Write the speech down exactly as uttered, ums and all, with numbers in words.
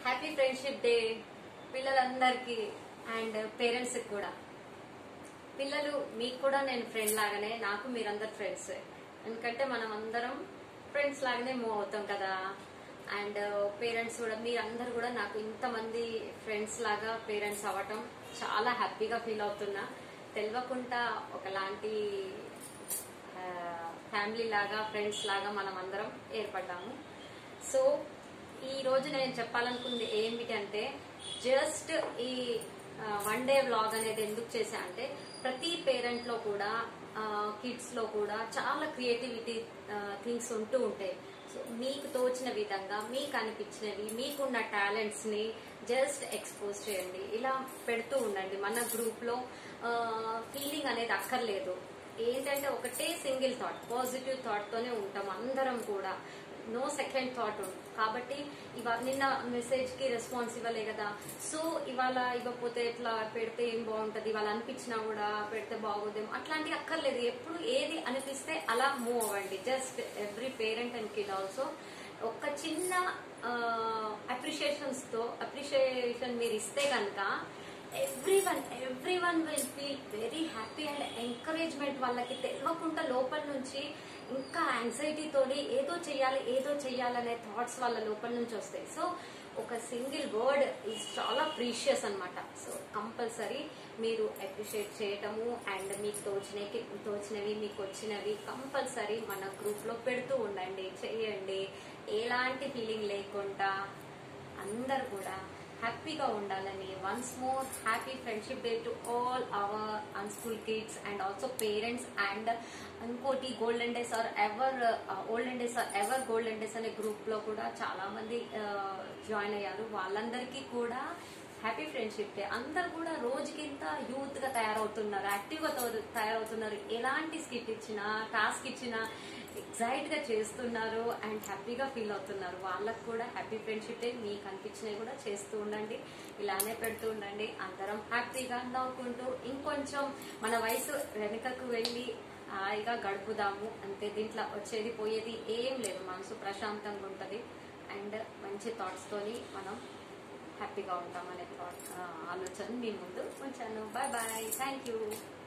Happy friendship day పిల్లలందరికీ and parents కూడా. పిల్లలు మీకు కూడా నేను ఫ్రెండ్ లాగానే, నాకు మీరందరు ఫ్రెండ్స్. ఎందుకంటే మనం అందరం ఫ్రెండ్స్ లాగానే మూవ్ అవుతాం కదా. అండ్ పేరెంట్స్ కూడా, మీరందరూ కూడా నాకు ఇంతమంది ఫ్రెండ్స్ లాగా పేరెంట్స్ అవ్వటం చాలా హ్యాపీగా ఫీల్ అవుతున్నా. తెలియకుండా ఒకలాంటి ఫ్యామిలీ లాగా, ఫ్రెండ్స్ లాగా మనం అందరం ఏర్పడ్డాము. సో ఈ రోజు నేను చెప్పాలనుకుంది ఏమిటి అంటే, జస్ట్ ఈ వన్ డే వ్లాగ్ అనేది ఎందుకు చేశా అంటే, ప్రతి పేరెంట్ లో కూడా కిడ్స్ లో కూడా చాలా క్రియేటివిటీ థింగ్స్ ఉంటూ ఉంటాయి. సో మీకు తోచిన విధంగా, మీకు అనిపించినవి, మీకున్న టాలెంట్స్ ని జస్ట్ ఎక్స్పోజ్ చేయండి. ఇలా పెడుతూ ఉండండి. మన గ్రూప్ లో ఫీలింగ్ అనేది అక్కర్లేదు. ఏంటంటే ఒకటే సింగిల్ థాట్, పాజిటివ్ థాట్ తోనే ఉంటాం అందరం కూడా. నో సెకండ్ థాట్ ఉంది. కాబట్టి ఇవా నిన్న మెసేజ్ కి రెస్పాన్స్ ఇవ్వలే కదా, సో ఇవాళ ఇవ్వకపోతే ఎట్లా, పెడితే ఏం బాగుంటది, ఇవాళ అనిపించినా కూడా పెడితే బాగోదేమో, అట్లాంటివి అక్కర్లేదు. ఎప్పుడు ఏది అనిపిస్తే అలా మూవ్ అవ్వండి. Just every parent and kid also ఒక చిన్న అప్రిషియేషన్స్ తో అప్రిషియేషన్ మీరు ఇస్తే కనుక everyone everyone will feel very happy. And encouragement వాళ్ళకి తెలియకుండా లోపల నుంచి ఇంకా యాంగ్జైటీతోని ఏదో చెయ్యాలి ఏదో చెయ్యాలనే థాట్స్ వాళ్ళ లోపల నుంచి వస్తాయి. సో ఒక సింగిల్ వర్డ్ ఈజ్ చాలా ప్రీషియస్ అనమాట. సో కంపల్సరీ మీరు అప్రిషియేట్ చేయటము అండ్ మీకు తోచినవి తోచినవి మీకు వచ్చినవి కంపల్సరీ మన గ్రూప్ లో పెడుతూ ఉండండి, చెయ్యండి. ఎలాంటి ఫీలింగ్ లేకుండా అందరు కూడా హ్యాపీగా ఉండాలని. Once more happy friendship day to all our unschool kids and also parents. And ఇంకోటి, golden days are ever olden days are ever golden days అనే గ్రూప్ లో కూడా చాలా మంది జాయిన్ అయ్యారు. వాళ్ళందరికీ కూడా హ్యాపీ ఫ్రెండ్షిప్ డే. అందరు కూడా రోజుకింత యూత్ గా తయారవుతున్నారు, యాక్టివ్ గా తయారవుతున్నారు. ఎలాంటి స్కిట్ ఇచ్చినా, టాస్క్ ఇచ్చినా ఎగ్జైట్ గా చేస్తున్నారు అండ్ హ్యాపీగా ఫీల్ అవుతున్నారు. వాళ్ళకు కూడా హ్యాపీ ఫ్రెండ్షిప్ డే. మీకు అనిపించినవి కూడా చేస్తూ ఉండండి, ఇలానే పెడుతూ ఉండండి. అందరం హ్యాపీగా నవ్వుకుంటూ ఇంకొంచెం మన వయసు వెనుకకు వెళ్ళి హాయిగా గడుపుదాము అంతే. దీంట్లో వచ్చేది పోయేది ఏం లేదు. మనసు ప్రశాంతంగా ఉంటది అండ్ మంచి థాట్స్ తోని మనం హ్యాపీగా ఉంటాం అనే థాట్ ఆలోచన మీ ముందు ఉంచాను. Bye bye, thank you.